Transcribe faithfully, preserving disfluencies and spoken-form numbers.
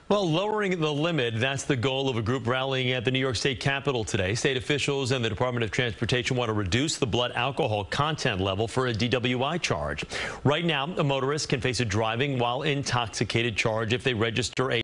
Well, lowering the limit, that's the goal of a group rallying at the New York State Capitol today. State officials and the Department of Transportation want to reduce the blood alcohol content level for a D W I charge. Right now, a motorist can face a driving while intoxicated charge if they register a